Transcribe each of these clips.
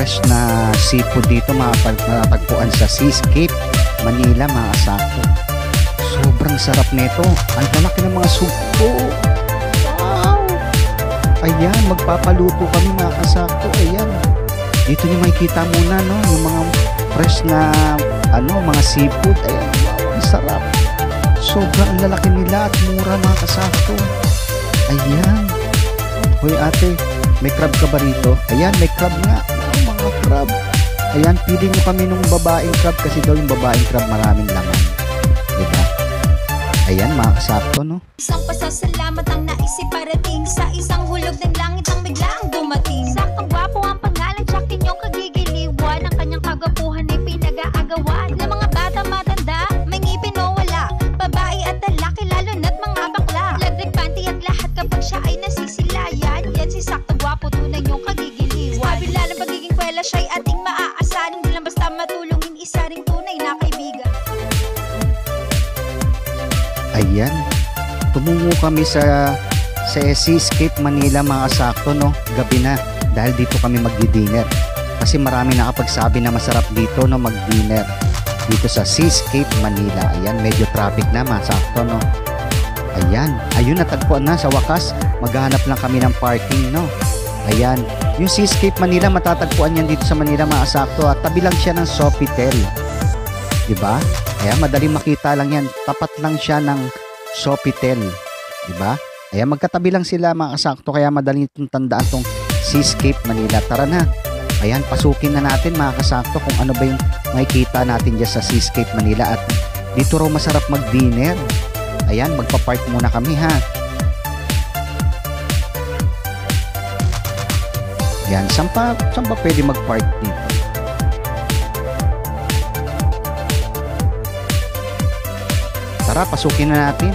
fresh na seafood dito matatagpuan sa Seascape Manila mga kasakto. Sobrang sarap nito. Ang lalaki ng mga sugpo. Wow! Ayan, magpapaluto kami mga kasakto. Ayan. Dito nyo makikita muna no, yung mga fresh na mga seafood. Ayan, wow, ang sarap. Sobrang lalaki nila at mura mga kasakto. Ayan. Hoy ate, may crab ka ba rito? Ayan, may crab nga. Oh, mga crab. Ayan, pili nyo kami nung babaeng crab kasi daw yung babaeng crab maraming laman. Diba? Ayan, mga kasakto, no? Isang pasasalamat ang naisip parating sa isang hulog ng langit ang biglaang dumating. Saktong gwapo ang pangalan, tsak inyong kagigiliwan. Ang kanyang kagwapuhan ay pinag-aagawan ng mga bata matanda, may ngipin o wala, babae at lalaki, lalo na't mga bakla. Ladrig panty at lahat kapag siya ay nasisilayan. Yan si saktong gwapo, tunay niyong kagigiliwan. Sa kabila ng pagiging kwela, siya'y ating maaasahan. Hindi lang basta matulungin, isa ring tunay na kaibigan. Ayan, tumungo kami sa Seascape Manila mga kasakto, no? Gabi na dahil dito kami magdi-dinner kasi marami nakapagsabi na masarap dito, no, mag-dinner dito sa Seascape Manila. Ayan, medyo traffic na mga kasakto, no? Ayan, ayun, natagpuan na sa wakas. Maghahanap lang kami ng parking, no? Ayan, yung Seascape Manila matatagpuan yan dito sa Manila mga kasakto at tabi lang siya ng Sofitel, diba? Ayan, madaling makita lang yan. Tapat lang siya ng Sofitel. Diba? Ayan, magkatabi lang sila mga kasakto. Kaya madaling itong tandaan tong Seascape Manila. Tara na. Ayan, pasukin na natin mga kasakto kung ano ba yung makikita natin dyan sa Seascape Manila. At dito raw masarap mag-dinner. Ayan, magpa-park muna kami ha. Ayan, saan pa pwede mag-park dito? Tara, pasukin na natin.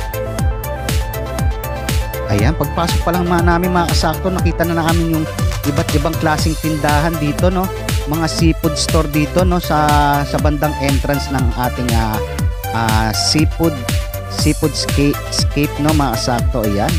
Ayan, pagpasok pa lang namin mga kasakto, nakita na namin yung iba't ibang klaseng tindahan dito, no? Mga seafood store dito, no? Sa bandang entrance ng ating seafood scape, no mga kasakto. Ayan.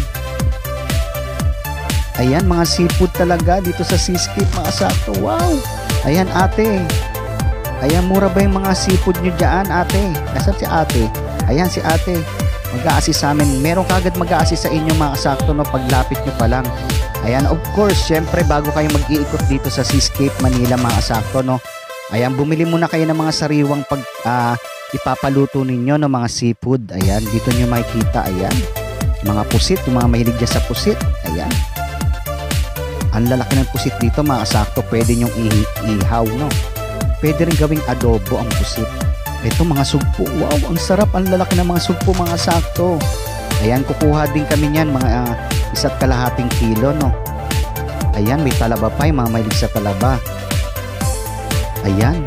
Ayan, mga seafood talaga dito sa Seascape mga kasakto. Wow! Ayan ate. Ayan, mura ba yung mga seafood nyo dyan ate? Nasaan si ate? Ayan si ate, mag-a-assist sa amin. Meron kagad mag-a-assist sa inyo mga kasakto, no, paglapit nyo pa lang. Ayan, of course, syempre bago kayo mag-iikot dito sa Seascape Manila mga kasakto, no. Ayan, bumili muna kayo ng mga sariwang ipapaluto ninyo ng mga seafood. Ayan, dito nyo makikita, ayan. Mga pusit, yung mga mahilig dyan sa pusit. Ayan. Ang lalaki ng pusit dito mga kasakto, pwede nyong ihaw, no. Pwede rin gawing adobo ang pusit. Ito mga sugpo, wow, ang sarap, ang lalaki ng mga sugpo mga sakto. Ayan, kukuha din kami niyan, mga 1.5 kilo, no. Ayan, may talaba pa, yung mga mahilig sa talaba. Ayan.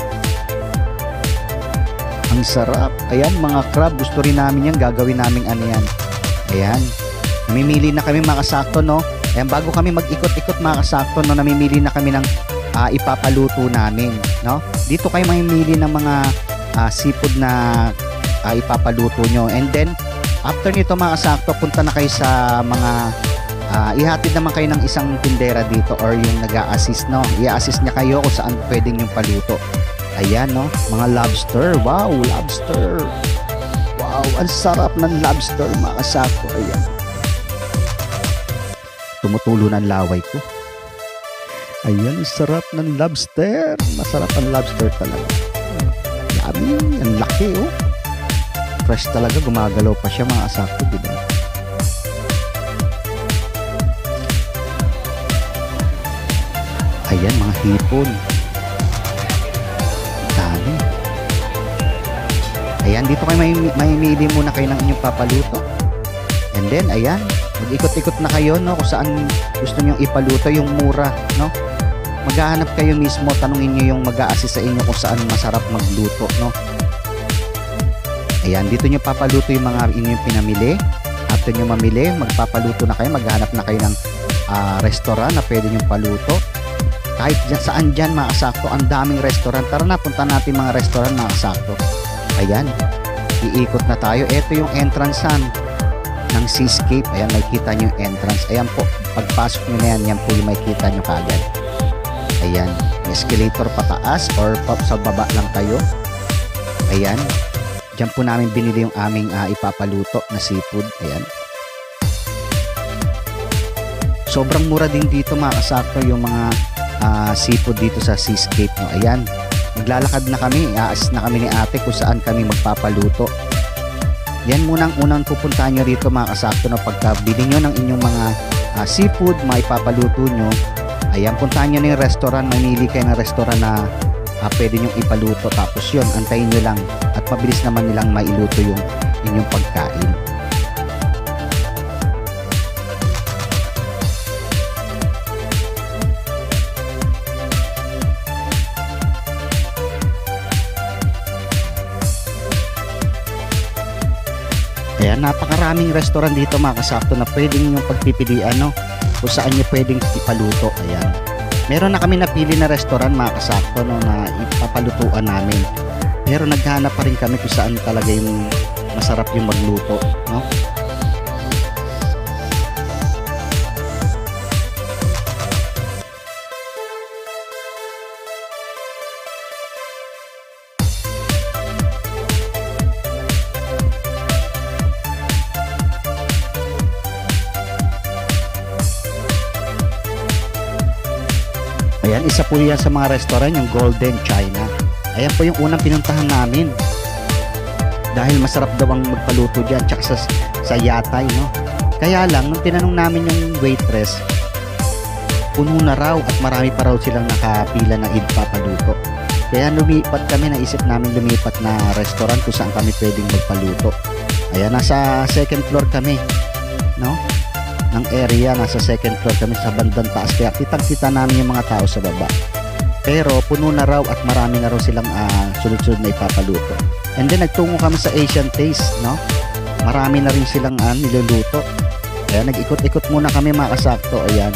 Ang sarap. Ayan, mga crab, gusto rin namin yan, gagawin namin ano yan. Ayan. Namimili na kami mga kasakto, no. Ayan, bago kami mag-ikot-ikot mga kasakto, no, namimili na kami ng ipapaluto namin, no. Dito kayo mamimili ng mga seafood na ipapaluto nyo. And then, after nito mga kasakto, punta na kayo sa mga ihatid naman kayo ng isang tindera dito or yung nag-a-assist, no? I-assist niya kayo kung saan pwedeng yung paluto. Ayan, no? Mga lobster. Wow, lobster. Wow, ang sarap ng lobster mga kasakto. Ayan. Tumutulo ng laway ko. Ayan, sarap ng lobster. Masarap ang lobster talaga. Yummy, ang laki, oh. Fresh talaga, gumagalaw pa siya mga kasakto, diba? Ayan, mga hipon. Dami. Ayan, dito kayo mamimili muna kayo ng inyong papaluto. And then, ayan, mag-ikot-ikot na kayo, no, kung saan gusto nyo ipaluto yung mura, no. Maghahanap kayo mismo, tanungin nyo yung mag-a-assist sa inyo kung saan masarap magluto, no. Ayan, dito nyo papaluto yung mga inyong pinamili. After nyo mamili, magpapaluto na kayo, maghahanap na kayo ng restaurant na pwede nyo paluto. Kahit dyan, saan dyan mga kasakto, ang daming restaurant. Tara na, punta natin mga restaurant mga kasakto. Ayan, iikot na tayo. Ito yung entrance ng Seascape. Ayan, makikita nyo yung entrance. Ayan po, pagpasok nyo na yan, yan po yung makikita nyo kaagad. Ayan, escalator pataas or sa baba lang kayo. Ayan. Diyan po namin binili yung aming ipapaluto na seafood. Ayan. Sobrang mura din dito mga kasakto yung mga seafood dito sa Seascape. No? Ayan. Maglalakad na kami. Aalis na kami ni ate kung saan kami magpapaluto. Yan muna ang unang pupuntahan nyo rito mga kasakto na pagkabili nyo ng inyong mga seafood, maipapaluto nyo. Ayan, puntahan nyo na yung restaurant. Mamili kayo ng restaurant na pwede nyo ipaluto. Tapos yun, antayin nyo lang. At mabilis naman nilang mailuto yung inyong pagkain. Ayan, napakaraming restaurant dito mga kasakto na pwedeng yung pagpipilian, no? Kung saan nyo pwedeng ipaluto. Ayan. Meron na kami napili na restaurant mga kasakto, no, na ipapalutuan namin. Pero naghahanap pa rin kami kung saan talaga yung masarap yung magluto, no? Ayan, isa po yan sa mga restaurant, yung Golden China. Ayan po yung unang pinuntahan namin. Dahil masarap daw ang magpaluto dyan, tsaka sa yatay, no? Kaya lang, nung tinanong namin yung waitress, puno na raw at marami pa raw silang nakapila na ipapaluto. Kaya lumipat kami, naisip namin lumipat na restaurant kung saan kami pwedeng magpaluto. Ayan, nasa second floor kami, no? Ng area, nasa second floor kami sa bandang taas, kaya kitang-kita namin yung mga tao sa baba. Pero puno na raw at marami na raw silang sunod-sunod na ipapaluto. And then nagtungo kami sa Asian Taste, no? Marami na rin silang niluluto. Kaya nag-ikot-ikot muna kami mga kasakto. Ayan.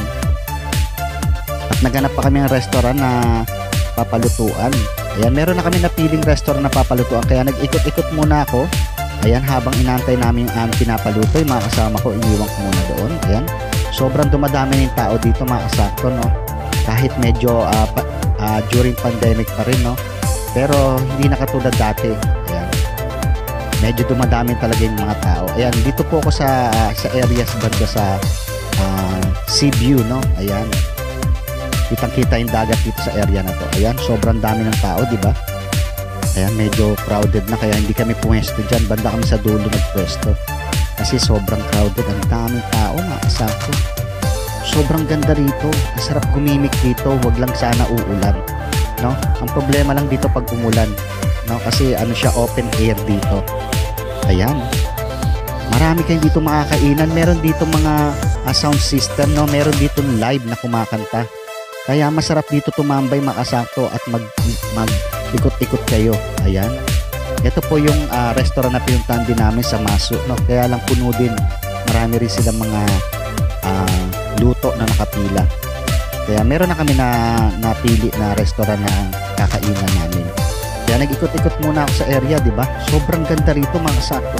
At naghanap pa kami ng restaurant na papalutuan. Ayan, meron na kami napiling restaurant na papalutuan, kaya nag-ikot-ikot muna ako. Ayan, habang inaantay namin yung pinapaluto, yung mga kasama ko, iniwan ko muna doon. Ayan, sobrang dumadami ng tao dito mga kasakto, no? Kahit medyo during pandemic pa rin, no? Pero hindi na katulad dati. Ayan, medyo dumadami talaga yung mga tao. Ayan, dito po ako sa areas banda sa sea view, no? Ayan, kitang-kita yung dagat dito sa area na to. Ayan, sobrang dami ng tao, di ba? Ayan, medyo crowded na, kaya hindi kami pwesto dyan. Banda kami sa dulo nagpwesto. Kasi sobrang crowded. Ang daming tao, mga kasakto. Sobrang ganda rito. Masarap gumimik dito. Huwag lang sana uulan, no? Ang problema lang dito pag umulan, no? Kasi ano siya, open air dito. Ayan. Marami kayo dito makakainan. Meron dito mga sound system, no? Meron dito live na kumakanta. Kaya masarap dito tumambay mga kasakto at ikot-ikot kayo. Ayan. Ito po yung restaurant na pinuntahan din namin sa Masu, no? Kaya lang puno din. Marami rin silang mga luto na nakapila. Kaya meron na kami na napili na restaurant na kakainan namin. Kaya nag-ikot-ikot muna ako sa area, di ba? Sobrang ganda rito mga kasakto.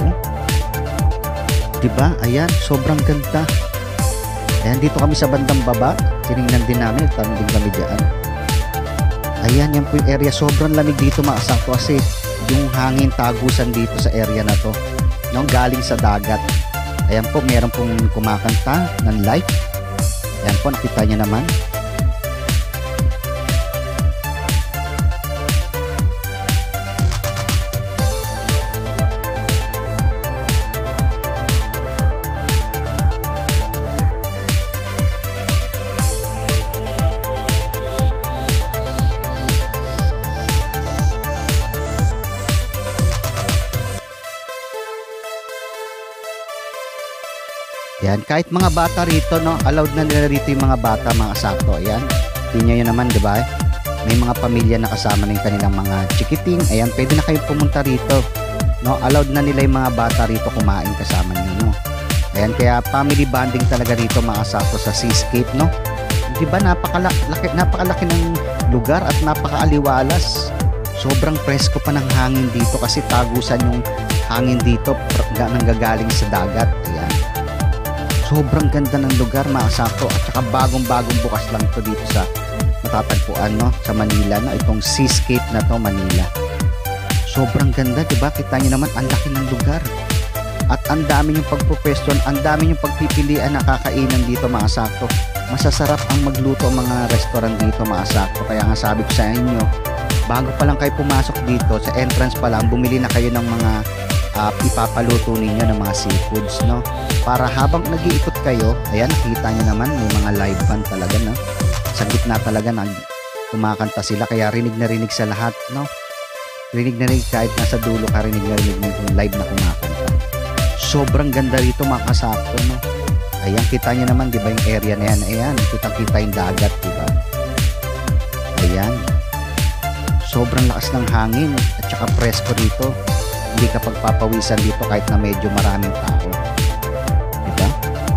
Di ba? Ayan, sobrang ganda. Ayan, dito kami sa bandang baba. Tinignan din namin, tanong din kami dyan. Ayan, yan po yung area. Sobrang lamig dito mga kasakto kasi yung hangin tagusan dito sa area na to, no? Galing sa dagat. Ayan po, meron pong kumakanta ng live. Ayan po, nakita nyo naman. Yan, kahit mga bata rito, no, allowed na nila rito yung mga bata, mga kasakto. Ayan, tingnan nyo naman, di ba? May mga pamilya na kasama ng kanilang mga chikiting. Ayan, pwede na kayong pumunta rito, no? Allowed na nila yung mga bata rito kumain kasama nyo, no? Ayan, kaya family bonding talaga rito mga kasakto sa Seascape, no? Di ba, napakalaki ng lugar at napakaaliwalas. Sobrang presko pa ng hangin dito kasi tagusan yung hangin dito nanggagaling sa dagat. Ayan. Sobrang ganda ng lugar mga kasakto at saka bagong-bagong bukas lang to dito sa matatagpuan, no, sa Manila, no, itong seascape na to, Manila. Sobrang ganda, diba? Kita nyo naman, ang laki ng lugar. At ang dami yung pagpupweston, ang dami yung pagpipilian na kakainan dito, mga sakto. Masasarap ang magluto mga restaurant dito, mga sakto. Kaya nga sabi ko sa inyo, bago pa lang kayo pumasok dito, sa entrance pa lang, bumili na kayo ng mga ipapaluto ninyo ng mga seafoods, no? Para habang nag-iikot kayo, ayan, nakita nyo naman, may mga live band talaga, no? Sa gitna talaga, kumakanta sila, kaya rinig na rinig sa lahat, no? Rinig na rinig, kahit nasa dulo ka, rinig na rinig yung live na kumakanta. Sobrang ganda rito, mga kasakto, no? Ayan, kita nyo naman, di ba, yung area na yan, ayan, kita-kita yung dagat, di ba? Ayan. Sobrang lakas ng hangin at saka presko dito. Hindi ka pagpapawisan dito kahit na medyo maraming tao. Diba?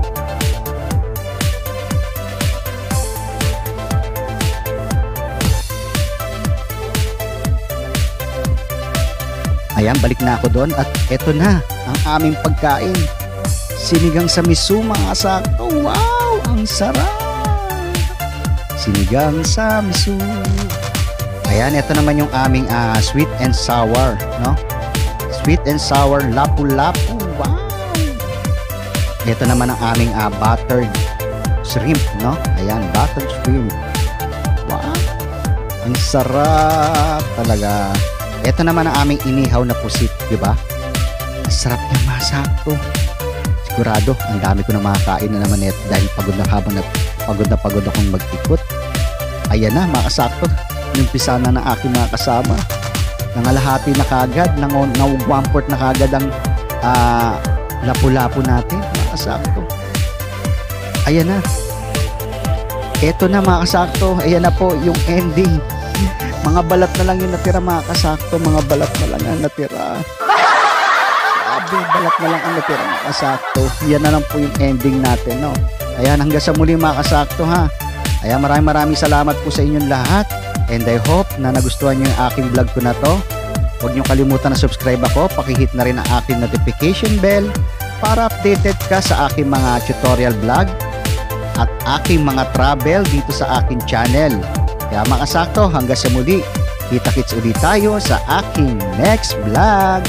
Ayan, balik na ako doon at eto na ang aming pagkain. Sinigang sa miso, mga sakto. Wow! Ang sarap! Sinigang sa miso. Ayan, ito naman yung aming sweet and sour, no? Sweet and sour lapu-lapu. Wow! Ito naman ang aming buttered shrimp, no? Ayan, buttered shrimp. Wow! Ang sarap talaga. Ito naman ang aming inihaw na pusit, di ba? Ang sarap niya, masakto. Sigurado, ang dami ko na makakain na naman ito dahil pagod na pagod akong mag-ikot. Ayan na, makasakto. Umpisa na ng aking mga kasama. Nangalahati na kagad, nang 1/4 na kagad ang lapu-lapu natin, mga kasakto. Ayan na. Eto na, mga kasakto. Ayan na po yung ending. Mga balat na lang yung natira, mga kasakto. Mga balat na lang ang natira. Grabe, balat na lang ang natira, mga kasakto. Yan na lang po yung ending natin, no? Ayan, hanggang sa muli, mga kasakto, ha? Ayan, maraming salamat po sa inyong lahat. And I hope na nagustuhan nyo yung aking vlog ko na to. Huwag nyo kalimutan na subscribe ako. Pakihit na rin ang aking notification bell para updated ka sa aking mga tutorial vlog at aking mga travel dito sa aking channel. Kaya mga kasakto, hanggang sa muli. Kita-kits ulit tayo sa aking next vlog.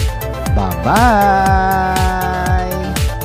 Bye-bye!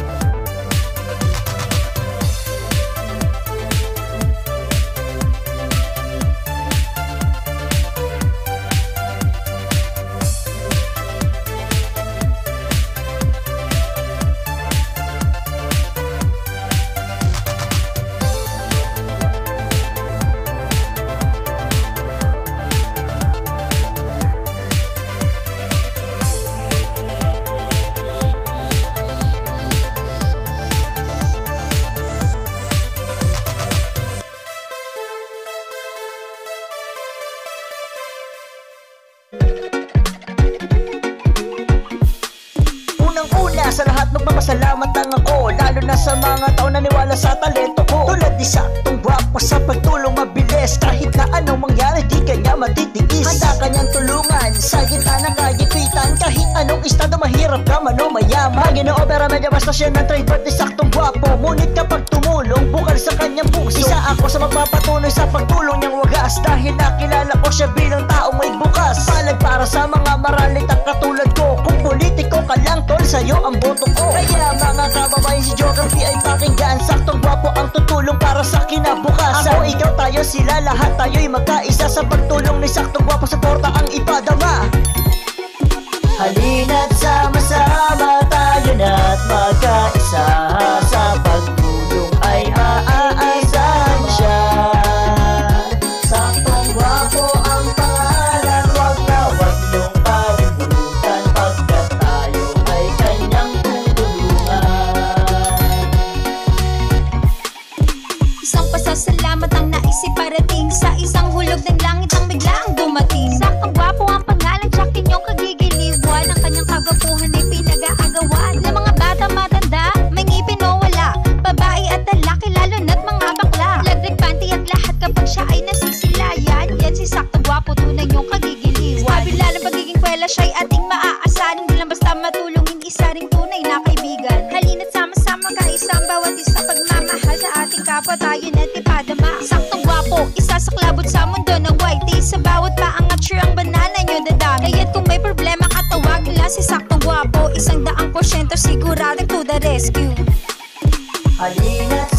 Unang-una sa lahat magpapasalamat lang ako, lalo na sa mga tao na niwala sa talento ko. Tulad ni Saktong Gwapo sa pagtulong mabilis, kahit na anong mangyari di kanya matitiis. Handa kanyang tulungan sa gitna ng kagipitan, kahit anong estado mahirap ka man o mayaman. Maginoo pero medyo basta siya ng trade ni Saktong Gwapo, ngunit kapag tumulong bukal sa kanyang puso. Isa ako sa magpapatuloy sa pagtulong niyang wagas, dahil nakilala ko siya bilang taong may bukas. Palag para sa mga maralitang katulad ko, kung politiko ka lang tol, sa'yo ang boto ko. Kaya mga kababayan, si Geography ay pakinggan. Saktong Gwapo ang tutulong para sa kinabukasan. Ako, ikaw, tayo, sila, lahat tayo'y magkaisa. Sa pagtulong ni Saktong Gwapo, suporta ang ipadama. Halina't sama-sama tayo na't magkaisa. Sa pagtulong ay maaasahan siya. Saktong Gwapo ang pangalan, wag na wag niyong kalimutan, pagkat tayo ay kanyang tutulungan. Isang pasasalamat ang naisip parating sa isang hulog ng langit ang biglaang dumating. Saktong Gwapo ang pangalan, tiyak inyong kagigiliwan. Ang kanyang kagwapuhan ay pinag-aagawan ng mga bata matanda, may ngipin o wala, babae at lalaki, lalo na't mga bakla. Laglag panty at lahat kapag siya ay nasisilayan. Yan si Saktong Gwapo, tunay niyong kagigiliwan. Sa kabila ng pagiging kwela, siya'y ating maaasahan. Hindi lang basta matulungin, isa ring tunay na kaibigan. Halina't sama-sama kaisang bawat isa, pagmamahal sa ating kapwa, tayo na't ipadama. Saktong Gwapo, isa sa klabot sa center, siguradong to the rescue. Halina't